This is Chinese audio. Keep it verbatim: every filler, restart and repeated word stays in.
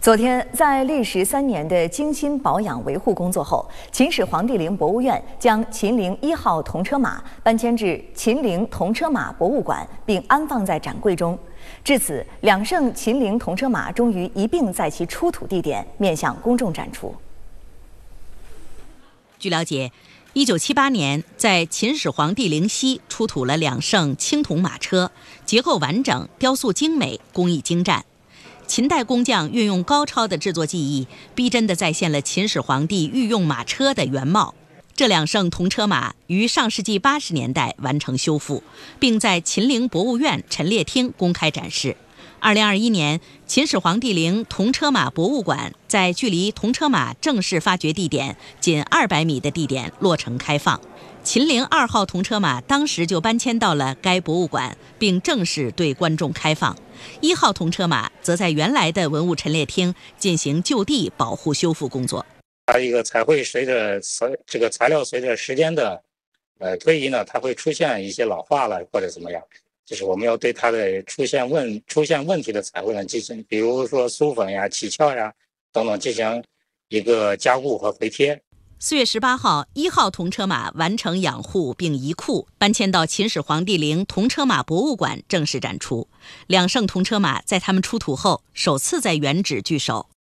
昨天，在历时三年的精心保养维护工作后，秦始皇帝陵博物院将秦陵一号铜车马搬迁至秦陵铜车马博物馆，并安放在展柜中。至此，两乘秦陵铜车马终于一并在其出土地点面向公众展出。 据了解，一九七八年，在秦始皇帝陵西出土了两乘青铜马车，结构完整，雕塑精美，工艺精湛。秦代工匠运用高超的制作技艺，逼真地再现了秦始皇帝御用马车的原貌。这两乘铜车马于上世纪八十年代完成修复，并在秦陵博物院陈列厅公开展示。二零二一年，秦始皇帝陵铜车马博物馆在距离铜车马正式发掘地点仅二百米的地点落成开放。秦陵二号铜车马当时就搬迁到了该博物馆，并正式对观众开放。一号铜车马则在原来的文物陈列厅进行就地保护修复工作。 它一个彩绘随着这个材料随着时间的呃推移呢，它会出现一些老化了或者怎么样，就是我们要对它的出现问出现问题的彩绘呢进行，比如说酥粉呀、起翘呀等等进行一个加固和回贴。 四月十八号，一号铜车马完成养护并移库，搬迁到秦始皇帝陵铜车马博物馆正式展出。两乘铜车马在他们出土后，首次在原址聚首。